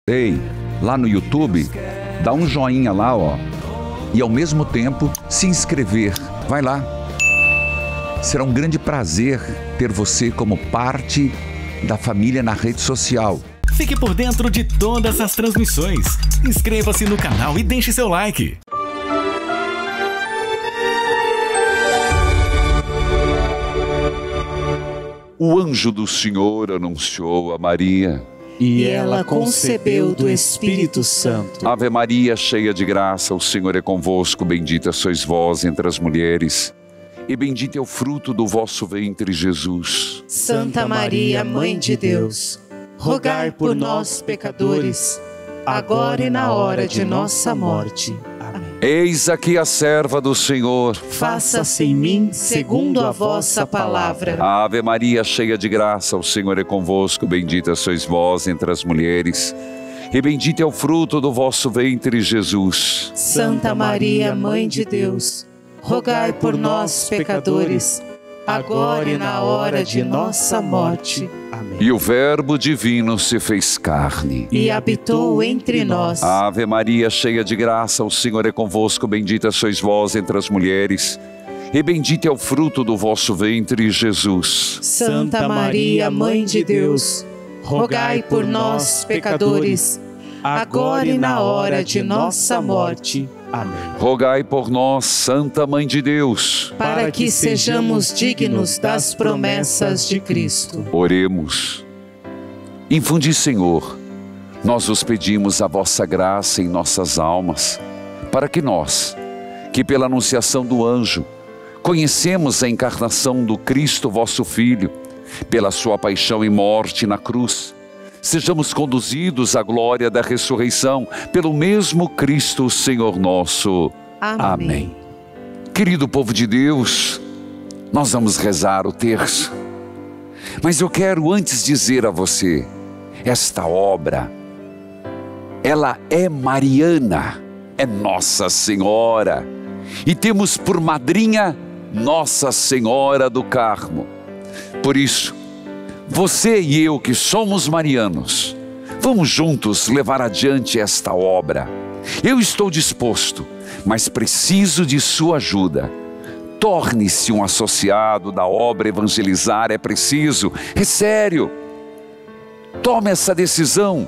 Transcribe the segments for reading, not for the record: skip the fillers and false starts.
Ei, lá no YouTube, dá um joinha lá, ó. E ao mesmo tempo, se inscrever. Vai lá. Será um grande prazer ter você como parte da família na rede social. Fique por dentro de todas as transmissões. Inscreva-se no canal e deixe seu like. O anjo do Senhor anunciou a Maria. E ela concebeu do Espírito Santo. Ave Maria, cheia de graça, o Senhor é convosco. Bendita sois vós entre as mulheres, e bendito é o fruto do vosso ventre, Jesus. Santa Maria, Mãe de Deus, rogai por nós, pecadores, agora e na hora de nossa morte. Amém. Eis aqui a serva do Senhor. Faça-se em mim segundo a vossa palavra. Ave Maria, cheia de graça, o Senhor é convosco. Bendita sois vós entre as mulheres, e bendito é o fruto do vosso ventre, Jesus. Santa Maria, Mãe de Deus, rogai por nós, pecadores, agora e na hora de nossa morte. Amém. E o Verbo divino se fez carne e habitou entre nós. Ave Maria, cheia de graça, o Senhor é convosco. Bendita sois vós entre as mulheres, e bendito é o fruto do vosso ventre, Jesus. Santa Maria, Mãe de Deus, rogai por nós, pecadores, agora e na hora de nossa morte. Amém. Rogai por nós, Santa Mãe de Deus, para que sejamos dignos das promessas de Cristo. Oremos. Infundi, Senhor, nós vos pedimos a vossa graça em nossas almas, para que nós, que pela anunciação do anjo, conhecemos a encarnação do Cristo, vosso Filho, pela sua paixão e morte na cruz, sejamos conduzidos à glória da ressurreição pelo mesmo Cristo, Senhor nosso. Amém. Querido povo de Deus, nós vamos rezar o terço. Mas eu quero antes dizer a você, esta obra, ela é mariana, é Nossa Senhora. E temos por madrinha Nossa Senhora do Carmo. Por isso, você e eu que somos marianos, vamos juntos levar adiante esta obra. Eu estou disposto, mas preciso de sua ajuda. Torne-se um associado da obra Evangelizar é Preciso. É sério. Tome essa decisão.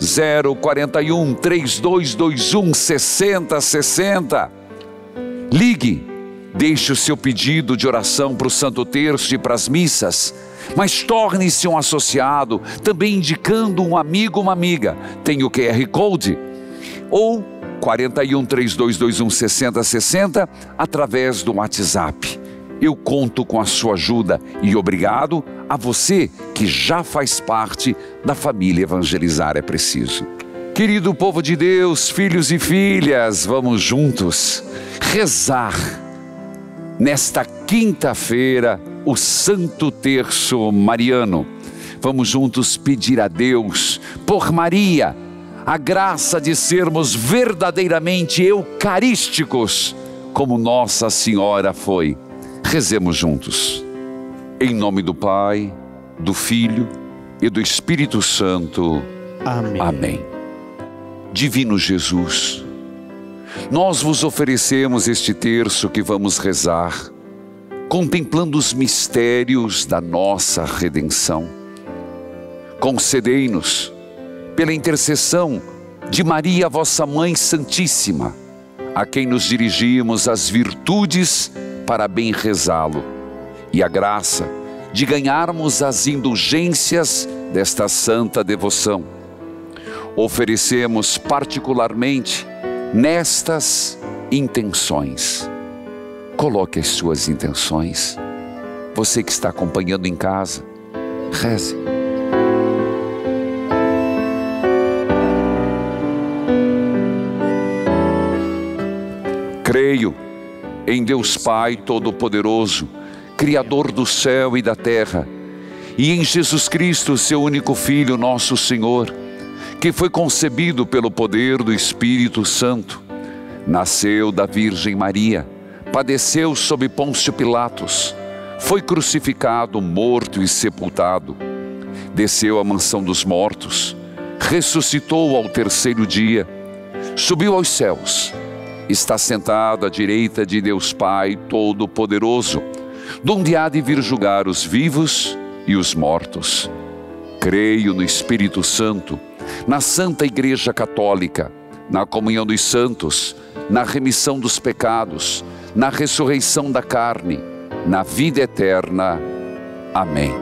041 3221 6060. Ligue. Deixe o seu pedido de oração para o Santo Terço e para as missas. Mas torne-se um associado, também indicando um amigo, uma amiga. Tem o QR Code ou 41 3221 6060 através do WhatsApp. Eu conto com a sua ajuda e obrigado a você que já faz parte da família Evangelizar é Preciso. Querido povo de Deus, filhos e filhas, vamos juntos rezar nesta quinta-feira o Santo Terço Mariano. Vamos juntos pedir a Deus, por Maria, a graça de sermos verdadeiramente eucarísticos, como Nossa Senhora foi. Rezemos juntos. Em nome do Pai, do Filho e do Espírito Santo. Amém. Amém. Divino Jesus, nós vos oferecemos este terço que vamos rezar, contemplando os mistérios da nossa redenção. Concedei-nos, pela intercessão de Maria, vossa Mãe Santíssima, a quem nos dirigimos as virtudes para bem rezá-lo, e a graça de ganharmos as indulgências desta santa devoção. Oferecemos particularmente nestas intenções. Coloque as suas intenções. Você que está acompanhando em casa, reze. Creio em Deus Pai Todo-Poderoso, Criador do céu e da terra, e em Jesus Cristo, seu único Filho, nosso Senhor, que foi concebido pelo poder do Espírito Santo, nasceu da Virgem Maria, padeceu sob Pôncio Pilatos, foi crucificado, morto e sepultado, desceu à mansão dos mortos, ressuscitou ao terceiro dia, subiu aos céus, está sentado à direita de Deus Pai Todo-Poderoso, donde há de vir julgar os vivos e os mortos. Creio no Espírito Santo, na Santa Igreja Católica, na comunhão dos santos, na remissão dos pecados, na ressurreição da carne, na vida eterna. Amém.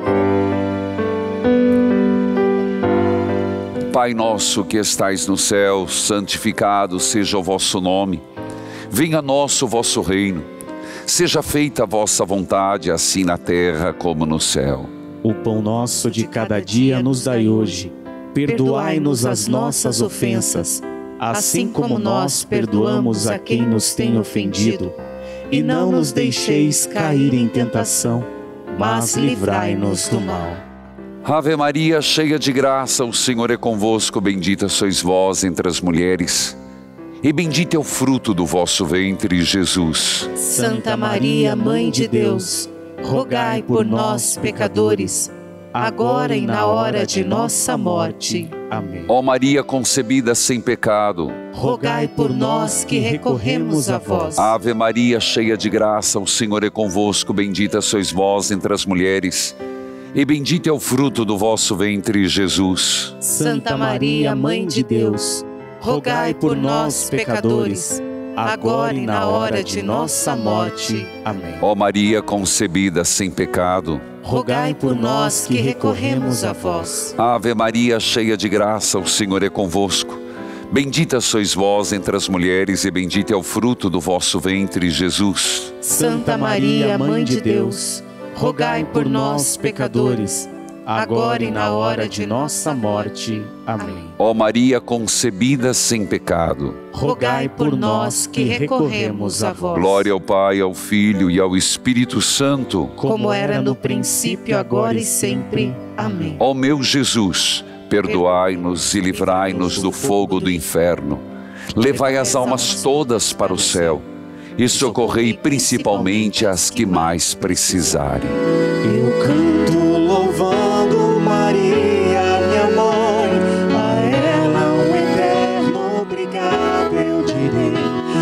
Pai nosso que estais no céu, santificado seja o vosso nome. Venha a nós o vosso reino. Seja feita a vossa vontade, assim na terra como no céu. O pão nosso de cada dia nos dai hoje. Perdoai-nos as nossas ofensas, assim como nós perdoamos a quem nos tem ofendido. E não nos deixeis cair em tentação, mas livrai-nos do mal. Ave Maria, cheia de graça, o Senhor é convosco. Bendita sois vós entre as mulheres, e bendito é o fruto do vosso ventre, Jesus. Santa Maria, Mãe de Deus, rogai por nós, pecadores, agora e na hora de nossa morte. Amém. Ó Maria concebida sem pecado, rogai por nós que recorremos a vós. Ave Maria, cheia de graça, o Senhor é convosco. Bendita sois vós entre as mulheres, e bendito é o fruto do vosso ventre, Jesus. Santa Maria, Mãe de Deus, rogai por nós, pecadores, agora e na hora de nossa morte. Amém. Ó Maria concebida sem pecado, rogai por nós que recorremos a vós. Ave Maria, cheia de graça, o Senhor é convosco. Bendita sois vós entre as mulheres, e bendito é o fruto do vosso ventre, Jesus. Santa Maria, Mãe de Deus, rogai por nós, pecadores, agora e na hora de nossa morte. Amém. Ó Maria concebida sem pecado, rogai por nós que recorremos a vós. Glória ao Pai, ao Filho e ao Espírito Santo, como era no princípio, agora e sempre. Amém. Ó meu Jesus, perdoai-nos e livrai-nos do fogo do inferno. Levai as almas todas para o céu e socorrei principalmente as que mais precisarem. Eu canto louvando Maria, minha mãe, a ela um eterno obrigado eu direi.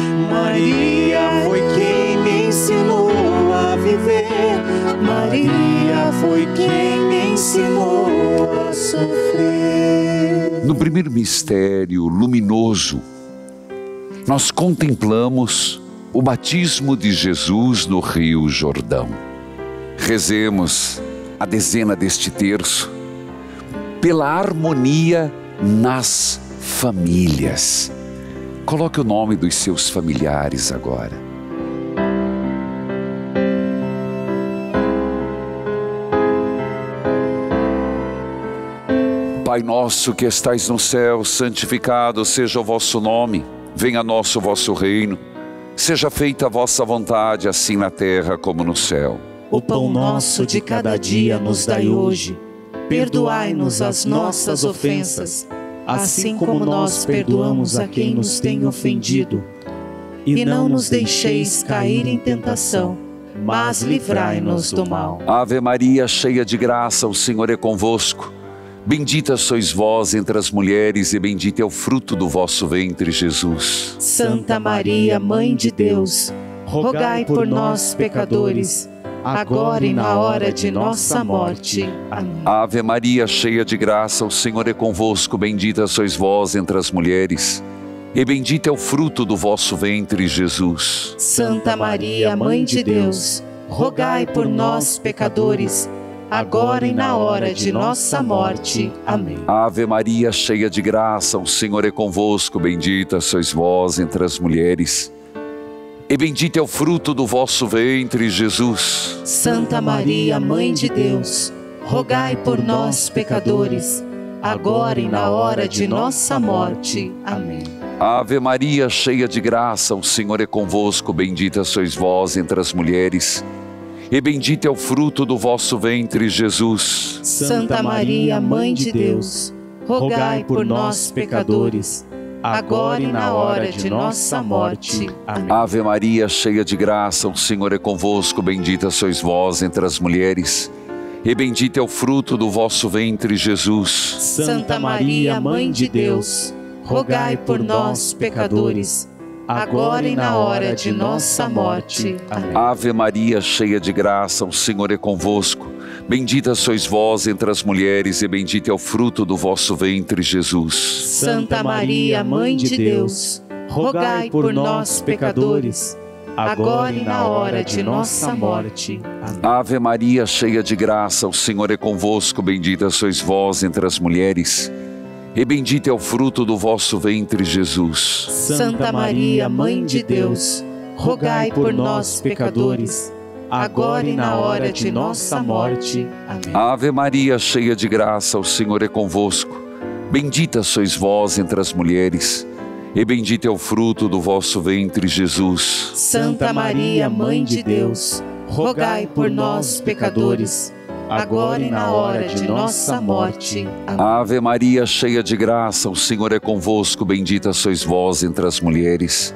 Maria foi quem me ensinou a viver, Maria foi quem me ensinou a sofrer. No primeiro mistério luminoso, nós contemplamos o batismo de Jesus no Rio Jordão. Rezemos a dezena deste terço pela harmonia nas famílias. Coloque o nome dos seus familiares agora. Pai nosso que estais no céu, santificado seja o vosso nome. Venha a nós o vosso reino. Seja feita a vossa vontade, assim na terra como no céu. O pão nosso de cada dia nos dai hoje. Perdoai-nos as nossas ofensas, assim como nós perdoamos a quem nos tem ofendido. E não nos deixeis cair em tentação, mas livrai-nos do mal. Ave Maria, cheia de graça, o Senhor é convosco. Bendita sois vós entre as mulheres, e bendito é o fruto do vosso ventre, Jesus. Santa Maria, Mãe de Deus, rogai por nós, pecadores, agora e na hora de nossa morte. Amém. Ave Maria, cheia de graça, o Senhor é convosco. Bendita sois vós entre as mulheres, e bendito é o fruto do vosso ventre, Jesus. Santa Maria, Mãe de Deus, rogai por nós, pecadores, agora e na hora de nossa morte. Amém. Ave Maria, cheia de graça, o Senhor é convosco. Bendita sois vós entre as mulheres, e bendito é o fruto do vosso ventre, Jesus. Santa Maria, Mãe de Deus, rogai por nós, pecadores, agora e na hora de nossa morte. Amém. Ave Maria, cheia de graça, o Senhor é convosco. Bendita sois vós entre as mulheres, e bendito é o fruto do vosso ventre, Jesus. Santa Maria, Mãe de Deus, rogai por nós, pecadores, agora e na hora de nossa morte. Amém. Ave Maria, cheia de graça, o Senhor é convosco. Bendita sois vós entre as mulheres, e bendito é o fruto do vosso ventre, Jesus. Santa Maria, Mãe de Deus, rogai por nós, pecadores, agora e na hora de nossa morte. Amém. Ave Maria, cheia de graça, o Senhor é convosco. Bendita sois vós entre as mulheres, e bendito é o fruto do vosso ventre, Jesus. Santa Maria, Mãe de Deus, rogai por nós, pecadores, agora e na hora de nossa morte. Amém. Ave Maria, cheia de graça, o Senhor é convosco. Bendita sois vós entre as mulheres, e bendito é o fruto do vosso ventre, Jesus. Santa Maria, Mãe de Deus, rogai por nós, pecadores, agora e na hora de nossa morte. Amém. Ave Maria, cheia de graça, o Senhor é convosco. Bendita sois vós entre as mulheres, e bendito é o fruto do vosso ventre, Jesus. Santa Maria, Mãe de Deus, rogai por nós, pecadores, agora e na hora de nossa morte. Amém. Ave Maria, cheia de graça, o Senhor é convosco. Bendita sois vós entre as mulheres,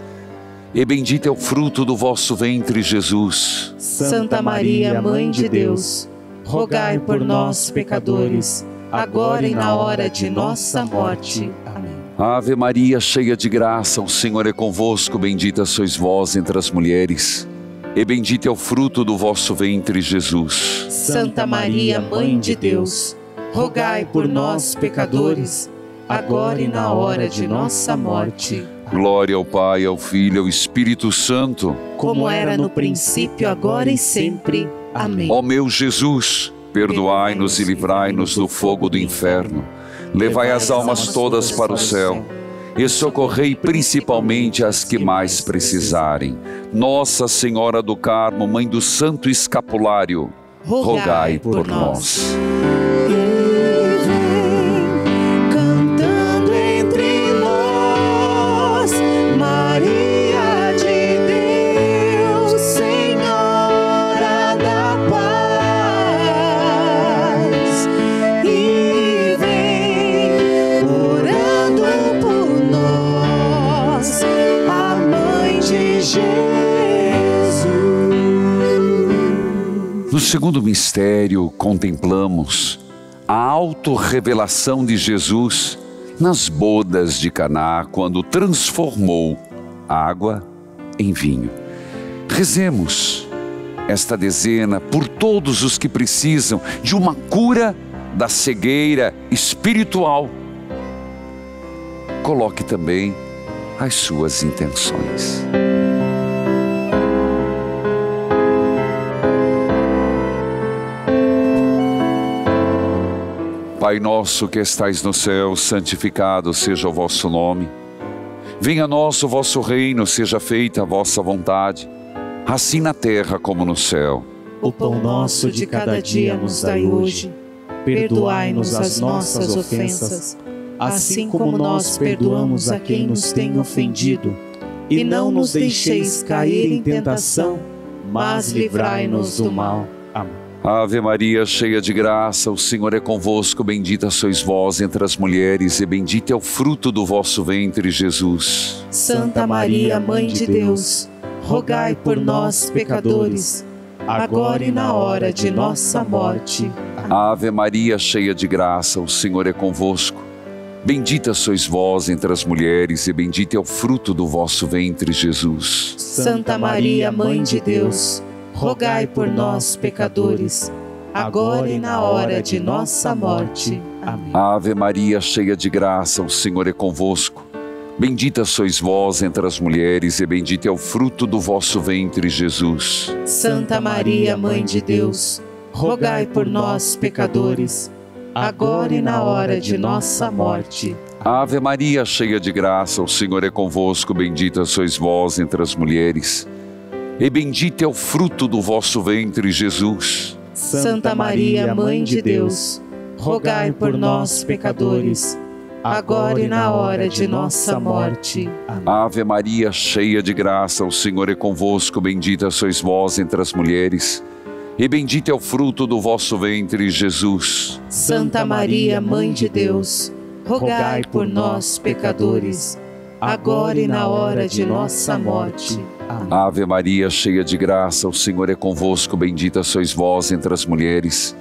e bendito é o fruto do vosso ventre, Jesus. Santa Maria, Mãe de Deus, rogai por nós, pecadores, agora e na hora de nossa morte. Amém. Ave Maria, cheia de graça, o Senhor é convosco. Bendita sois vós entre as mulheres, e bendito é o fruto do vosso ventre, Jesus. Santa Maria, Mãe de Deus, rogai por nós, pecadores, agora e na hora de nossa morte. Glória ao Pai, ao Filho e ao Espírito Santo, como era no princípio, agora e sempre. Amém. Ó meu Jesus, perdoai-nos e livrai-nos do fogo do inferno. Levai as almas todas para o céu e socorrei principalmente as que mais precisarem. Nossa Senhora do Carmo, Mãe do Santo Escapulário, rogai por nós. No segundo mistério, contemplamos a autorrevelação de Jesus nas bodas de Caná, quando transformou água em vinho. Rezemos esta dezena por todos os que precisam de uma cura da cegueira espiritual. Coloque também as suas intenções. Pai nosso que estais no céu, santificado seja o vosso nome. Venha a nós o vosso reino, seja feita a vossa vontade, assim na terra como no céu. O pão nosso de cada dia nos dai hoje. Perdoai-nos as nossas ofensas, assim como nós perdoamos a quem nos tem ofendido. E não nos deixeis cair em tentação, mas livrai-nos do mal. Amém. Ave Maria, cheia de graça, o Senhor é convosco. Bendita sois vós entre as mulheres, e bendito é o fruto do vosso ventre, Jesus. Santa Maria, Mãe de Deus, rogai por nós, pecadores, agora e na hora de nossa morte. Amém. Ave Maria, cheia de graça, o Senhor é convosco. Bendita sois vós entre as mulheres, e bendito é o fruto do vosso ventre, Jesus. Santa Maria, Mãe de Deus, rogai por nós, pecadores, agora e na hora de nossa morte. Amém. Ave Maria, cheia de graça, o Senhor é convosco. Bendita sois vós entre as mulheres, e bendito é o fruto do vosso ventre, Jesus. Santa Maria, Mãe de Deus, rogai por nós, pecadores, agora e na hora de nossa morte. Ave Maria, cheia de graça, o Senhor é convosco. Bendita sois vós entre as mulheres, e bendito é o fruto do vosso ventre, Jesus. Santa Maria, Mãe de Deus, rogai por nós, pecadores, agora e na hora de nossa morte. Amém. Ave Maria, cheia de graça, o Senhor é convosco. Bendita sois vós entre as mulheres, e bendito é o fruto do vosso ventre, Jesus. Santa Maria, Mãe de Deus, rogai por nós, pecadores, agora e na hora de nossa morte. Amém. Ave Maria, cheia de graça, o Senhor é convosco. Bendita sois vós entre as mulheres,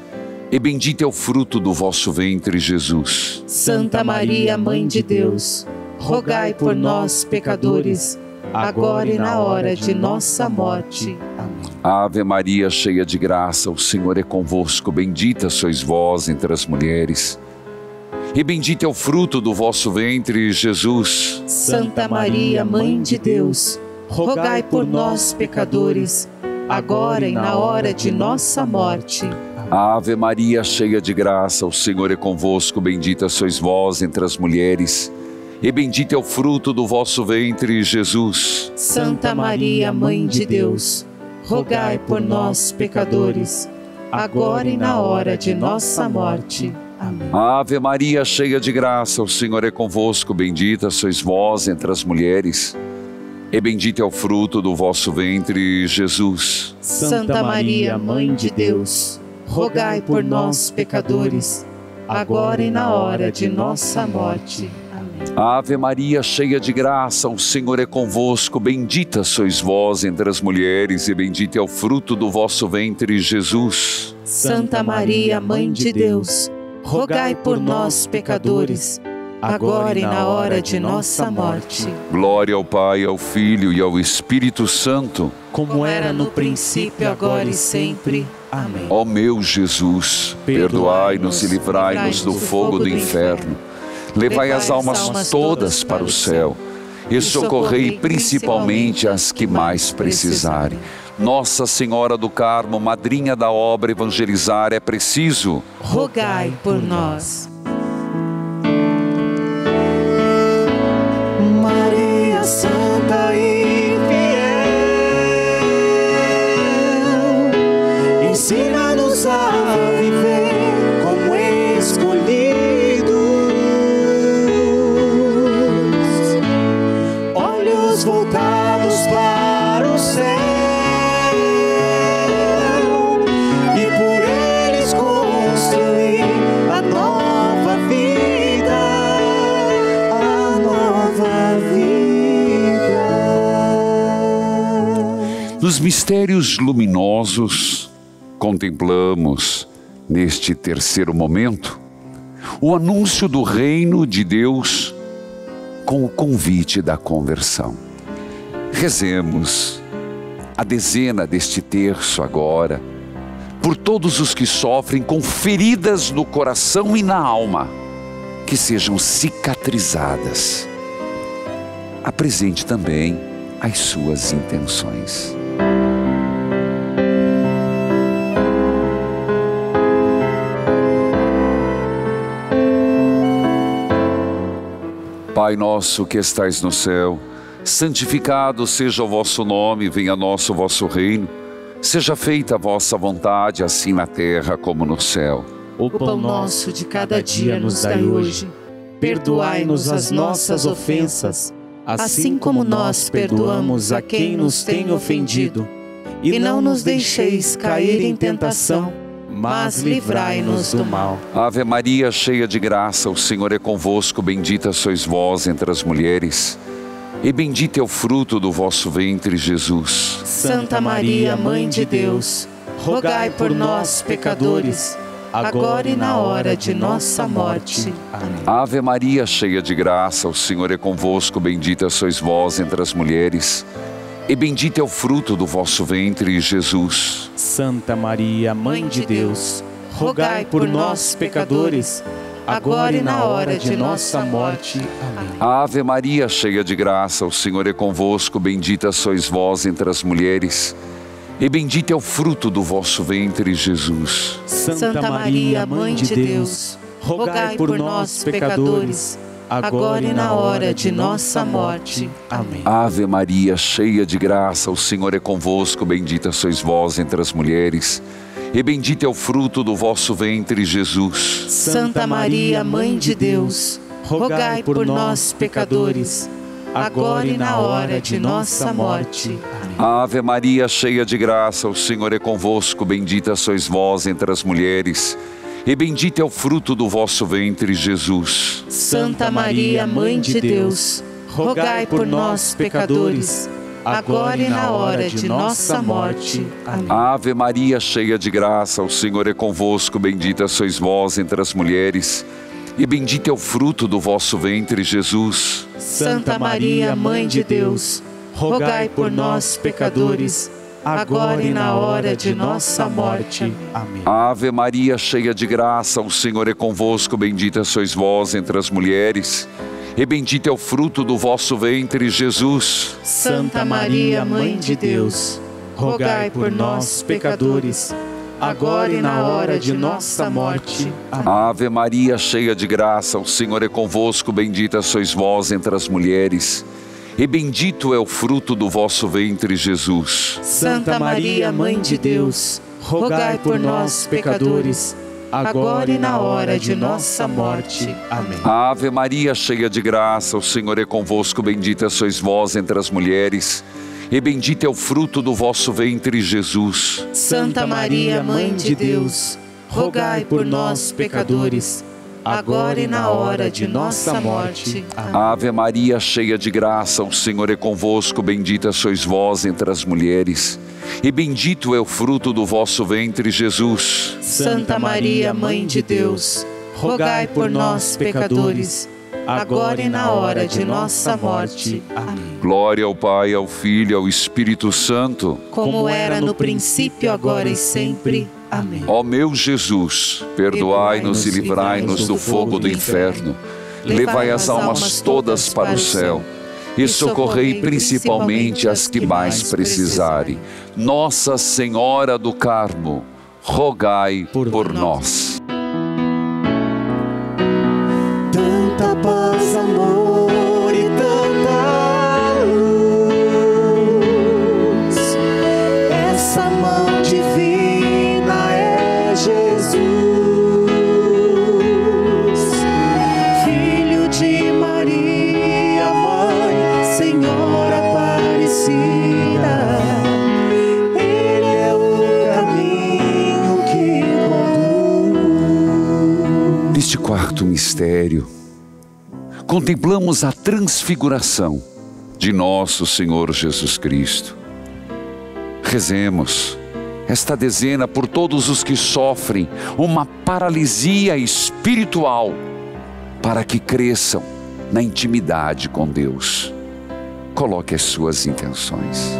e bendito é o fruto do vosso ventre, Jesus. Santa Maria, Mãe de Deus, rogai por nós, pecadores, agora e na hora de nossa morte. Amém. Ave Maria, cheia de graça, o Senhor é convosco. Bendita sois vós entre as mulheres, e bendito é o fruto do vosso ventre, Jesus. Santa Maria, Mãe de Deus, rogai por nós, pecadores, agora e na hora de nossa morte. Ave Maria, cheia de graça, o Senhor é convosco. Bendita sois vós entre as mulheres, e bendito é o fruto do vosso ventre, Jesus. Santa Maria, Mãe de Deus, rogai por nós, pecadores, agora e na hora de nossa morte. Amém. Ave Maria, cheia de graça, o Senhor é convosco. Bendita sois vós entre as mulheres, e bendito é o fruto do vosso ventre, Jesus. Santa Maria, Mãe de Deus, rogai por nós, pecadores, agora e na hora de nossa morte. Amém. Ave Maria, cheia de graça, o Senhor é convosco. Bendita sois vós entre as mulheres, e bendito é o fruto do vosso ventre, Jesus. Santa Maria, Mãe de Deus, rogai por nós, pecadores, agora e na hora de nossa morte. Glória ao Pai, ao Filho e ao Espírito Santo, como era no princípio, agora e sempre. Amém. Ó meu Jesus, perdoai-nos e livrai-nos do fogo do inferno. Levai as almas todas para o céu e socorrei principalmente as que mais precisarem. Nossa Senhora do Carmo, madrinha da obra Evangelizar é Preciso, rogai por nós. Maria Santa e fiel, ensina-nos a viver como escolhidos, olhos voltados para o céu, e por eles construir a nova vida, a nova vida. Nos mistérios luminosos, contemplamos, neste terceiro momento, o anúncio do reino de Deus com o convite da conversão. Rezemos a dezena deste terço agora, por todos os que sofrem com feridas no coração e na alma, que sejam cicatrizadas. Apresente também as suas intenções. Pai nosso que estais no céu, santificado seja o vosso nome, venha a nós o vosso reino. Seja feita a vossa vontade, assim na terra como no céu. O pão nosso de cada dia nos dai hoje. Perdoai-nos as nossas ofensas, assim como nós perdoamos a quem nos tem ofendido. E não nos deixeis cair em tentação, mas livrai-nos do mal. Ave Maria, cheia de graça, o Senhor é convosco. Bendita sois vós entre as mulheres, e bendito é o fruto do vosso ventre, Jesus. Santa Maria, Mãe de Deus, rogai por nós, pecadores, agora e na hora de nossa morte. Amém. Ave Maria, cheia de graça, o Senhor é convosco. Bendita sois vós entre as mulheres, e bendito é o fruto do vosso ventre, Jesus. Santa Maria, Mãe de Deus, rogai por nós, pecadores, agora e na hora de nossa morte. Amém. Ave Maria, cheia de graça, o Senhor é convosco. Bendita sois vós entre as mulheres, e bendito é o fruto do vosso ventre, Jesus. Santa Maria, Mãe de Deus, rogai por nós, pecadores, agora e na hora de nossa morte. Amém. Ave Maria, cheia de graça, o Senhor é convosco. Bendita sois vós entre as mulheres, e bendito é o fruto do vosso ventre, Jesus. Santa Maria, Mãe de Deus, rogai por nós, pecadores, agora e na hora de nossa morte. Amém. Ave Maria, cheia de graça, o Senhor é convosco. Bendita sois vós entre as mulheres, e bendito é o fruto do vosso ventre, Jesus. Santa Maria, Mãe de Deus, rogai por nós, pecadores, agora e na hora de nossa morte. Amém. Ave Maria, cheia de graça, o Senhor é convosco. Bendita sois vós entre as mulheres, e bendito é o fruto do vosso ventre, Jesus. Santa Maria, Mãe de Deus, rogai por nós, pecadores, agora e na hora de nossa morte. Amém. Ave Maria, cheia de graça, o Senhor é convosco. Bendita sois vós entre as mulheres, e bendito é o fruto do vosso ventre, Jesus. Santa Maria, Mãe de Deus, rogai por nós, pecadores, agora e na hora de nossa morte. Amém. Ave Maria, cheia de graça, o Senhor é convosco. Bendita sois vós entre as mulheres, e bendito é o fruto do vosso ventre, Jesus. Santa Maria, Mãe de Deus, rogai por nós, pecadores, agora e na hora de nossa morte. Amém. Ave Maria, cheia de graça, o Senhor é convosco. Bendita sois vós entre as mulheres, e bendito é o fruto do vosso ventre, Jesus. Santa Maria, Mãe de Deus, rogai por nós, pecadores, agora e na hora de nossa morte. Amém. Ave Maria, cheia de graça, o Senhor é convosco. Bendita sois vós entre as mulheres, e bendito é o fruto do vosso ventre, Jesus. Santa Maria, Mãe de Deus, rogai por nós, pecadores, agora e na hora de nossa morte. Amém. Glória ao Pai, ao Filho e ao Espírito Santo, como era no princípio, agora e sempre. Amém. Ó meu Jesus, perdoai-nos e livrai-nos do fogo do inferno. Levai as almas todas para o céu e socorrei principalmente as que mais precisarem. Nossa Senhora do Carmo, rogai por nós. Tanta paz, amor e tanta luz, essa mão divina é Jesus, Filho de Maria, Mãe, Senhora Aparecida. Ele é o caminho que conduz. Neste quarto mistério, contemplamos a transfiguração de nosso Senhor Jesus Cristo. Rezemos esta dezena por todos os que sofrem uma paralisia espiritual, para que cresçam na intimidade com Deus. Coloque as suas intenções.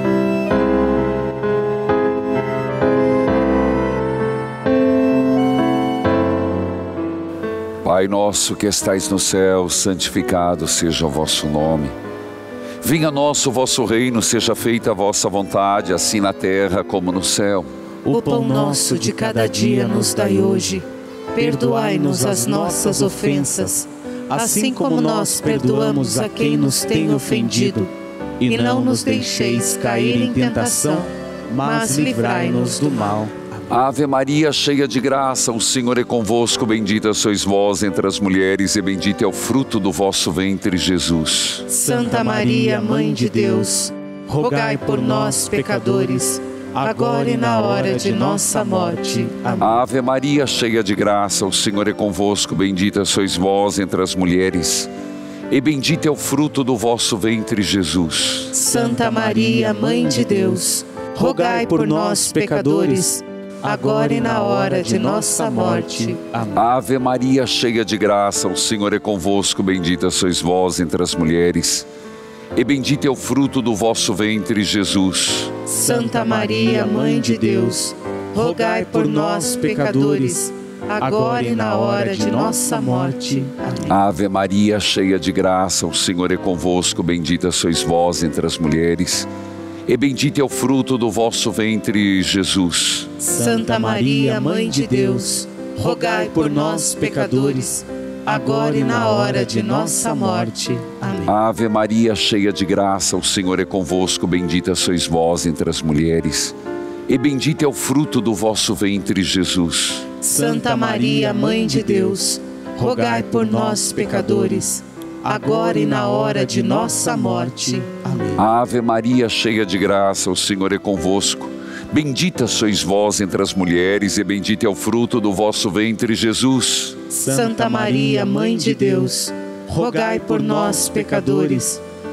Pai nosso que estais no céu, santificado seja o vosso nome. Venha a nós o vosso reino, seja feita a vossa vontade, assim na terra como no céu. O pão nosso de cada dia nos dai hoje. Perdoai-nos as nossas ofensas, assim como nós perdoamos a quem nos tem ofendido. E não nos deixeis cair em tentação, mas livrai-nos do mal. Ave Maria, cheia de graça, o Senhor é convosco. Bendita sois vós entre as mulheres, e bendito é o fruto do vosso ventre, Jesus. Santa Maria, Mãe de Deus, rogai por nós, pecadores, agora e na hora de nossa morte. Amém. Ave Maria, cheia de graça, o Senhor é convosco. Bendita sois vós entre as mulheres, e bendito é o fruto do vosso ventre, Jesus. Santa Maria, Mãe de Deus, rogai por nós, pecadores, agora e na hora de nossa morte. Amém. Ave Maria, cheia de graça, o Senhor é convosco. Bendita sois vós entre as mulheres, e bendito é o fruto do vosso ventre, Jesus. Santa Maria, Mãe de Deus, rogai por nós, pecadores, agora e na hora de nossa morte. Amém. Ave Maria, cheia de graça, o Senhor é convosco. Bendita sois vós entre as mulheres, e bendito é o fruto do vosso ventre, Jesus. Santa Maria, Mãe de Deus, rogai por nós, pecadores, agora e na hora de nossa morte. Amém. Ave Maria, cheia de graça, o Senhor é convosco. Bendita sois vós entre as mulheres, e bendito é o fruto do vosso ventre, Jesus. Santa Maria, Mãe de Deus, rogai por nós, pecadores, agora e na hora de nossa morte. Amém. Ave Maria, cheia de graça, o Senhor é convosco. Bendita sois vós entre as mulheres, e bendito é o fruto do vosso ventre, Jesus. Santa Maria, Mãe de Deus, rogai por nós, pecadores,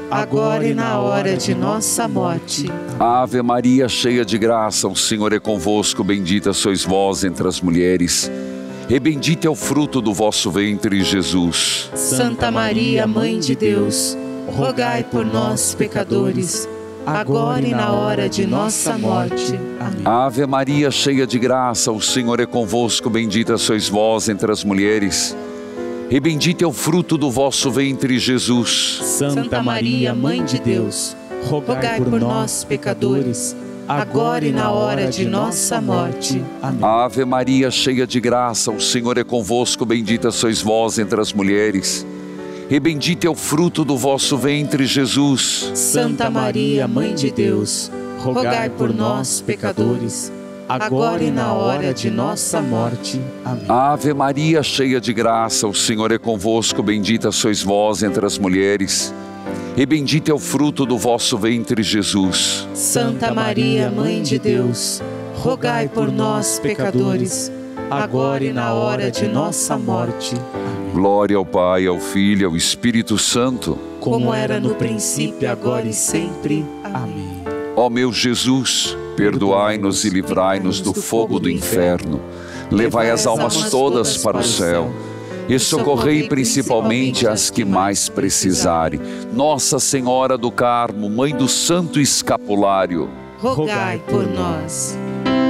agora e na hora de nossa morte. Ave Maria, cheia de graça, o Senhor é convosco. Bendita sois vós entre as mulheres, e bendito é o fruto do vosso ventre, Jesus. Santa Maria, Mãe de Deus, rogai por nós, pecadores, agora e na hora de nossa morte. Amém. Ave Maria, cheia de graça, o Senhor é convosco. Bendita sois vós entre as mulheres, e bendito é o fruto do vosso ventre, Jesus. Santa Maria, Mãe de Deus, rogai por nós, pecadores, agora e na hora de nossa morte. Amém. Ave Maria, cheia de graça, o Senhor é convosco. Bendita sois vós entre as mulheres, e bendito é o fruto do vosso ventre, Jesus. Santa Maria, Mãe de Deus, rogai por nós, pecadores, agora e na hora de nossa morte. Amém. Ave Maria, cheia de graça, o Senhor é convosco. Bendita sois vós entre as mulheres, e bendito é o fruto do vosso ventre, Jesus. Santa Maria, Mãe de Deus, rogai por nós, pecadores, agora e na hora de nossa morte. Amém. Glória ao Pai, ao Filho e ao Espírito Santo, como era no princípio, agora e sempre. Amém. Ó meu Jesus, perdoai-nos e livrai-nos do fogo do inferno. Levai as almas todas para o céu e socorrei principalmente as que mais precisarem. Nossa Senhora do Carmo, Mãe do Santo Escapulário, rogai por nós.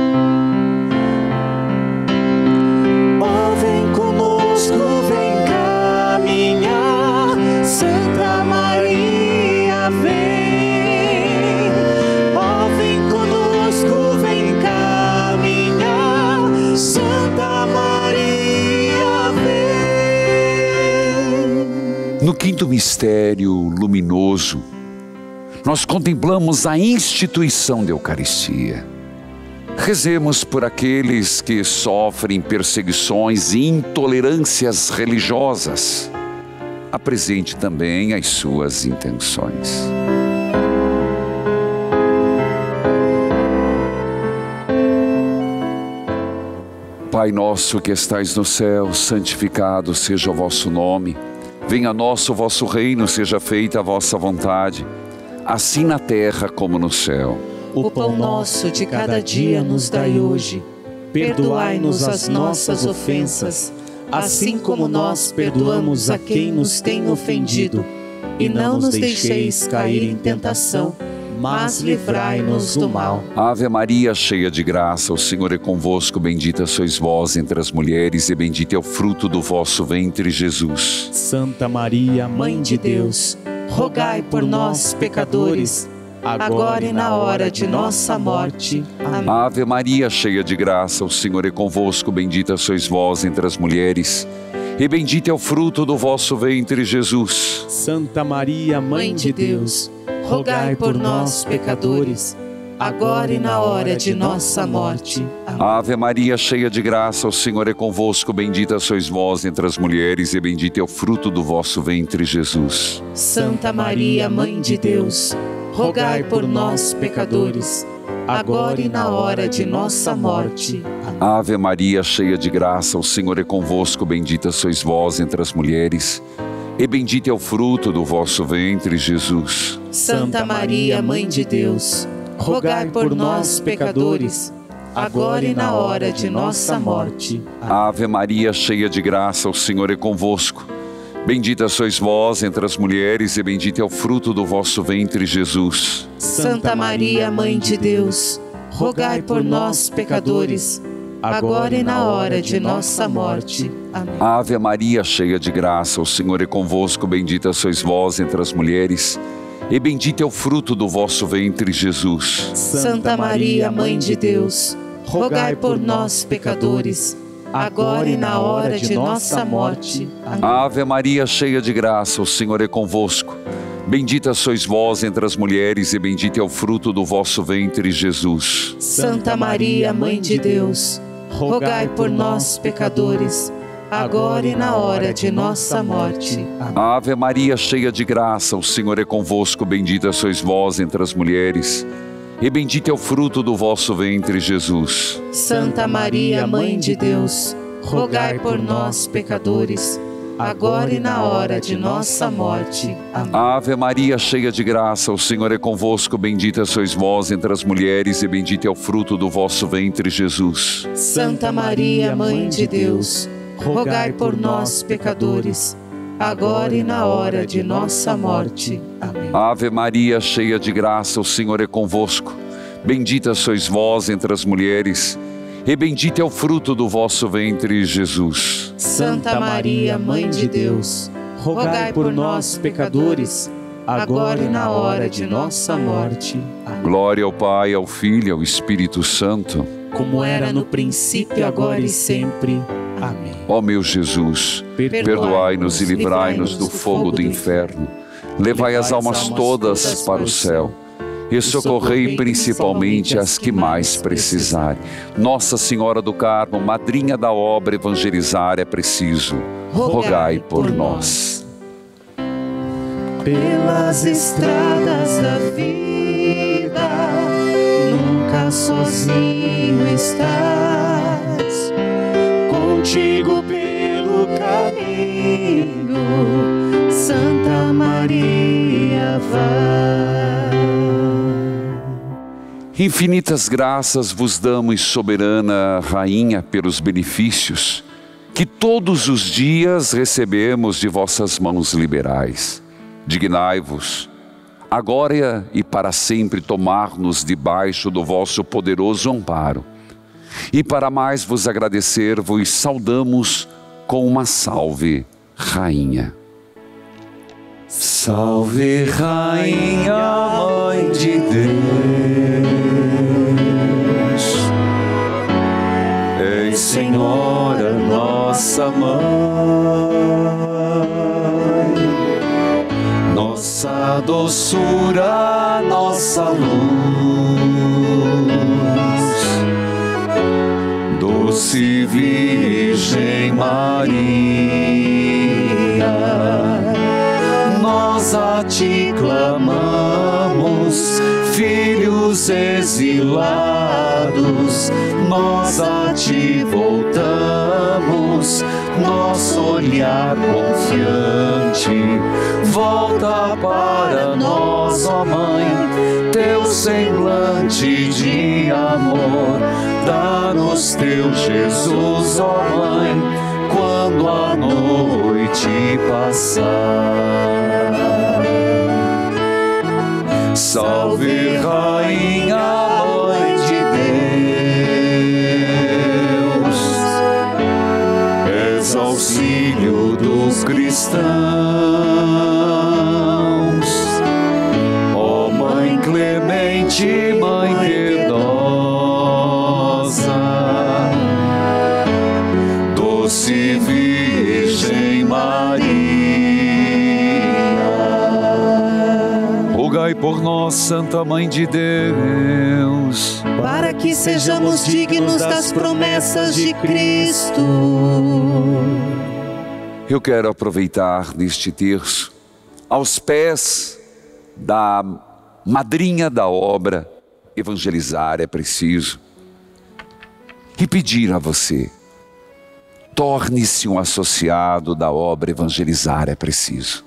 Ó, vem conosco, vem caminhar, Santa Maria, vem. No quinto mistério luminoso, nós contemplamos a instituição da Eucaristia. Rezemos por aqueles que sofrem perseguições e intolerâncias religiosas. Apresente também as suas intenções. Pai nosso que estais no céu, santificado seja o vosso nome. Venha a nós o vosso reino, seja feita a vossa vontade, assim na terra como no céu. O pão nosso de cada dia nos dai hoje. Perdoai-nos as nossas ofensas, assim como nós perdoamos a quem nos tem ofendido. E não nos deixeis cair em tentação, mas livrai-nos do mal. Ave Maria, cheia de graça, o Senhor é convosco. Bendita sois vós entre as mulheres, e bendito é o fruto do vosso ventre, Jesus. Santa Maria, Mãe de Deus, rogai por nós, pecadores, agora e na hora de nossa morte. Amém. Ave Maria, cheia de graça, o Senhor é convosco. Bendita sois vós entre as mulheres, e bendito é o fruto do vosso ventre, Jesus. Santa Maria, Mãe de Deus, rogai por nós, pecadores, agora e na hora de nossa morte. Amém. Ave Maria, cheia de graça, o Senhor é convosco. Bendita sois vós entre as mulheres, e bendito é o fruto do vosso ventre, Jesus. Santa Maria, Mãe de Deus, rogai por nós, pecadores, agora e na hora de nossa morte. Amém. Ave Maria, cheia de graça, o Senhor é convosco. Bendita sois vós entre as mulheres, e bendito é o fruto do vosso ventre, Jesus. Santa Maria, Mãe de Deus, rogai por nós, pecadores, agora e na hora de nossa morte. Ave Maria, cheia de graça, o Senhor é convosco. Bendita sois vós entre as mulheres, e bendito é o fruto do vosso ventre, Jesus. Santa Maria, Mãe de Deus, rogai por nós, pecadores, agora e na hora de nossa morte. Amém. Ave Maria, cheia de graça, o Senhor é convosco. Bendita sois vós entre as mulheres, e bendito é o fruto do vosso ventre, Jesus. Santa Maria, Mãe de Deus, rogai por nós, pecadores, agora e na hora de nossa morte. Amém. Ave Maria, cheia de graça, o Senhor é convosco. Bendita sois vós entre as mulheres, e bendito é o fruto do vosso ventre, Jesus. Santa Maria, Mãe de Deus, rogai por nós, pecadores, agora e na hora de nossa morte. Amém. Ave Maria, cheia de graça, o Senhor é convosco. Bendita sois vós entre as mulheres, e bendito é o fruto do vosso ventre, Jesus. Santa Maria, Mãe de Deus, rogai por nós, pecadores, agora e na hora de nossa morte. Amém. Ave Maria, cheia de graça, o Senhor é convosco. Bendita sois vós entre as mulheres e bendito é o fruto do vosso ventre, Jesus. Santa Maria, Mãe de Deus, rogai por nós, pecadores, agora e na hora de nossa morte. Amém. Ave Maria, cheia de graça, o Senhor é convosco. Bendita sois vós entre as mulheres e bendito é o fruto do vosso ventre, Jesus. Santa Maria, Mãe de Deus, rogai por nós, pecadores, agora e na hora de nossa morte. Amém. Glória ao Pai, ao Filho e ao Espírito Santo, como era no princípio, agora e sempre. Amém. Ó meu Jesus, perdoai-nos e livrai-nos do fogo do inferno. Levai as almas todas para o céu e socorrei principalmente as que mais precisarem. Nossa Senhora do Carmo, madrinha da obra Evangelizar é Preciso, rogai por nós. Pelas estradas da vida, nunca sozinho estás, contigo pelo caminho, Santa Maria vai. Infinitas graças vos damos, soberana Rainha, pelos benefícios que todos os dias recebemos de vossas mãos liberais. Dignai-vos, agora e para sempre, tomar-nos debaixo do vosso poderoso amparo. E para mais vos agradecer, vos saudamos com uma salve, Rainha. Salve, Rainha, Mãe de Deus, ei, Senhora, nossa Mãe, nossa doçura, nossa luz, doce Virgem Maria, nós a ti clamamos, filhos exilados, nós a ti voltamos, nosso olhar confiante. Volta para nós, ó Mãe, teu semblante de amor. Dá-nos teu Jesus, ó Mãe, quando a noite passar. Salve, Rainha, Mãe de Deus, és auxílio dos cristãos, ó Mãe clemente, Mãe piedosa, doce Virgem Maria, rogai por nós, Santa Mãe de Deus, para que sejamos dignos das promessas de Cristo. Eu quero aproveitar neste terço, aos pés da madrinha da obra Evangelizar é Preciso, e pedir a você, torne-se um associado da obra Evangelizar é Preciso.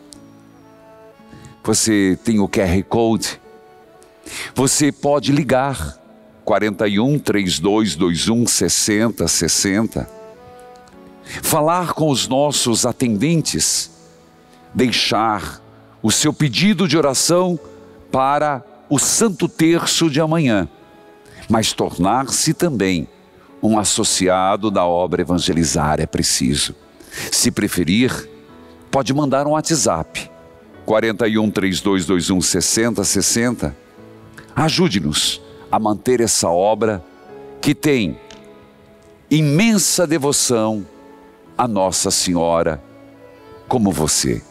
Você tem o QR Code, você pode ligar 41 3221 6060, falar com os nossos atendentes, deixar o seu pedido de oração para o Santo Terço de amanhã, mas tornar-se também um associado da obra Evangelizar é Preciso. Se preferir, pode mandar um WhatsApp 41 3221 6060. Ajude-nos a manter essa obra que tem imensa devoção a Nossa Senhora, como você.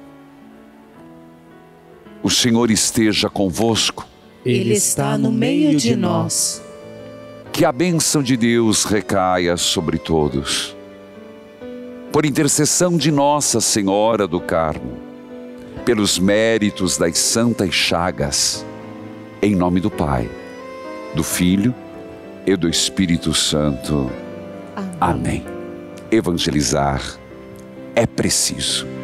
O Senhor esteja convosco. Ele está no meio de nós. Que a bênção de Deus recaia sobre todos. Por intercessão de Nossa Senhora do Carmo, pelos méritos das santas chagas, em nome do Pai, do Filho e do Espírito Santo. Amém. Evangelizar é preciso.